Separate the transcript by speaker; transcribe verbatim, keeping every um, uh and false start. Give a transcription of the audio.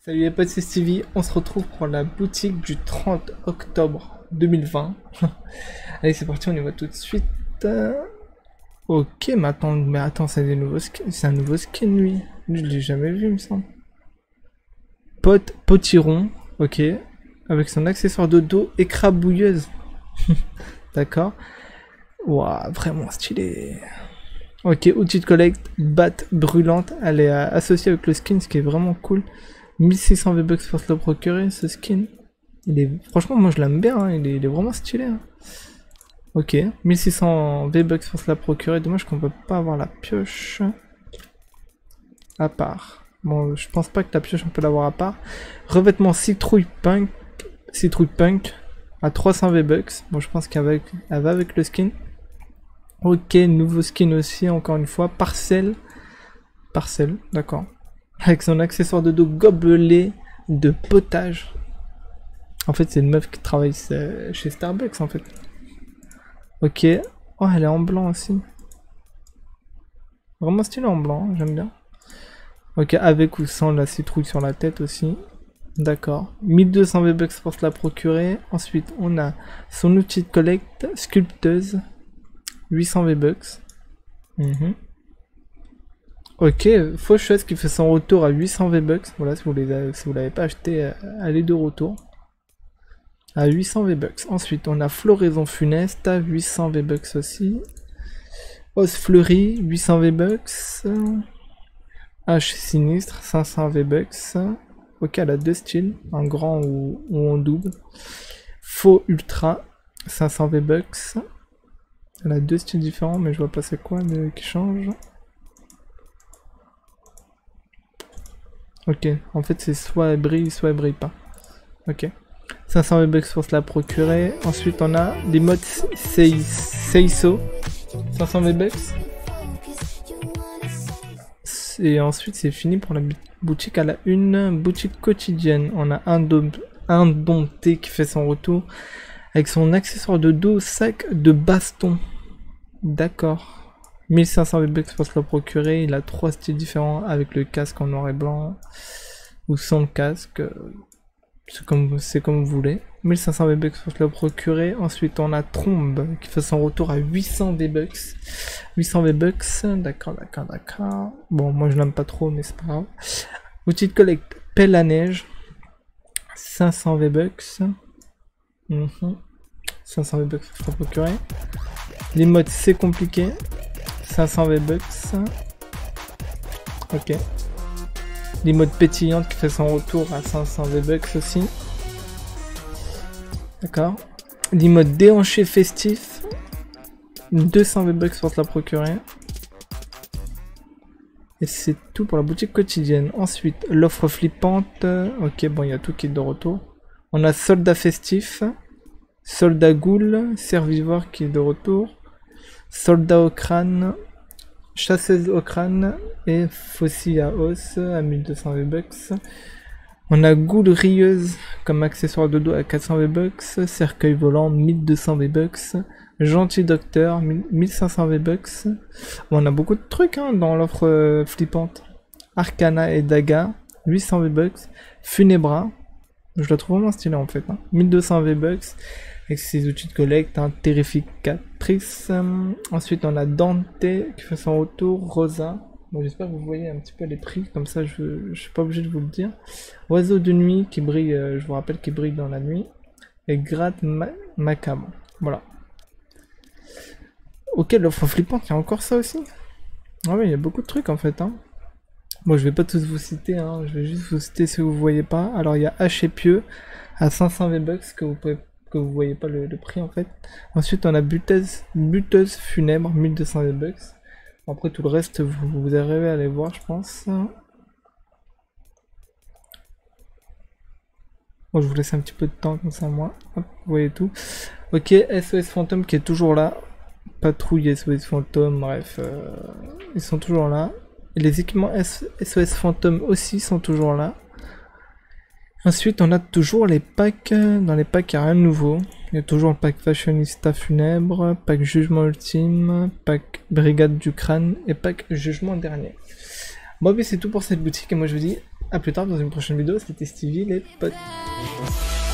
Speaker 1: Salut les potes, c'est Stevie. On se retrouve pour la boutique du trente octobre deux mille vingt. Allez, c'est parti, on y va tout de suite. Ok, mais attends, mais attends, c'est des nouveaux skins. C'est un nouveau skin, lui. Lui, je l'ai jamais vu, il me semble. Pote potiron, ok. Avec son accessoire de dos écrabouilleuse. D'accord. Waouh, vraiment stylé. Ok, outil de collecte, batte brûlante. Elle est euh, associée avec le skin, ce qui est vraiment cool. mille six cents V-Bucks pour se le procurer, ce skin. Il est... Franchement, moi je l'aime bien, hein. il, est... il est vraiment stylé. Hein. Ok, mille six cents V-Bucks pour se la procurer. Dommage qu'on peut pas avoir la pioche à part. Bon, je pense pas que la pioche on peut l'avoir à part. Revêtement citrouille punk. Citrouille punk à trois cents V-Bucks. Bon, je pense qu'elle va, avec... va avec le skin. Ok, nouveau skin aussi, encore une fois. Parcelle. Parcelle, d'accord. Avec son accessoire de dos gobelet de potage. En fait, c'est une meuf qui travaille chez Starbucks, en fait. Ok. Oh, elle est en blanc aussi. Vraiment stylé en blanc, hein, j'aime bien. Ok, avec ou sans la citrouille sur la tête aussi. D'accord. mille deux cents V-Bucks pour se la procurer. Ensuite, on a son outil de collecte, sculpteuse. huit cents V-Bucks. Mmh. Ok, faucheuse qui fait son retour à huit cents V-Bucks. Voilà, si vous ne si l'avez pas acheté, allez de retour. À huit cents V-Bucks. Ensuite, on a floraison funeste à huit cents V-Bucks aussi. Os fleuri, huit cents V-Bucks. H sinistre, cinq cents V-Bucks. Ok, elle a deux styles, en grand ou, ou en double. Faux ultra, cinq cents V-Bucks. Elle a deux styles différents, mais je vois pas c'est quoi de, qui change. Ok, en fait c'est soit elle brille, soit elle brille pas. Ok. cinq cents V-Bucks pour se la procurer. Ensuite on a les modes Seiso. cinq cents V-Bucks. Et ensuite c'est fini pour la boutique à la une. Boutique quotidienne. On a un indompté qui fait son retour. Avec son accessoire de dos, sac de baston. D'accord. mille cinq cents V-Bucks pour se le procurer. Il a trois styles différents avec le casque en noir et blanc. Ou sans le casque. C'est comme, c'est comme vous voulez. mille cinq cents V-Bucks pour se le procurer. Ensuite, on a Trombe qui fait son retour à huit cents V-Bucks. huit cents V-Bucks. D'accord, d'accord, d'accord. Bon, moi je l'aime pas trop, mais c'est pas grave. Outil de collecte, pelle à neige. cinq cents V-Bucks. Mmh. cinq cents V-Bucks pour se le procurer. Les modes, c'est compliqué. cinq cents V-Bucks. Ok. Les modes pétillante qui fait son retour à cinq cents V-Bucks aussi. D'accord. Les modes déhanché festif. deux cents V-Bucks pour se la procurer. Et c'est tout pour la boutique quotidienne. Ensuite, l'offre flippante. Ok, bon, il y a tout qui est de retour. On a soldat festif. Soldat ghoul. Servivore qui est de retour. Soldat au crâne. Chasseuse au crâne et faucille à os à mille deux cents V-Bucks. On a Ghoul rieuse comme accessoire de dos à quatre cents V-Bucks. Cercueil volant mille deux cents V-Bucks. Gentil docteur mille cinq cents V-Bucks. Bon, on a beaucoup de trucs hein, dans l'offre euh, flippante. Arcana et Daga huit cents V-Bucks. Funebra, je la trouve vraiment stylée en fait. Hein. mille deux cents V-Bucks. Avec ses outils de collecte, hein, terrificatrice. Euh, ensuite, on a Dante qui fait son retour, Rosa. Bon, j'espère que vous voyez un petit peu les prix, comme ça je, je suis pas obligé de vous le dire. Oiseau de nuit qui brille, euh, je vous rappelle qu'il brille dans la nuit. Et gratte ma macabre. Voilà. Ok, l'offre flippante, il y a encore ça aussi. Ah ouais, il y a beaucoup de trucs en fait. Hein. Bon, je vais pas tous vous citer, hein, je vais juste vous citer si vous voyez pas. Alors, il y a H et Pieux à cinq cents V-Bucks que vous pouvez. Que vous voyez pas le, le prix en fait. Ensuite on a buteuse, buteuse funèbre mille deux cents V-Bucks. Après tout le reste vous, vous arrivez à les voir je pense. Bon, je vous laisse un petit peu de temps comme ça moi. Hop, vous voyez tout. Ok, S O S Fantôme qui est toujours là. Patrouille S O S Fantôme, bref. Euh, ils sont toujours là. Et les équipements S O S Fantôme aussi sont toujours là. Ensuite, on a toujours les packs. Dans les packs, il n'y a rien de nouveau. Il y a toujours le pack Fashionista Funèbre, pack Jugement Ultime, pack Brigade du Crâne et pack Jugement Dernier. Bon, mais c'est tout pour cette boutique et moi je vous dis à plus tard dans une prochaine vidéo, c'était Stevie les potes.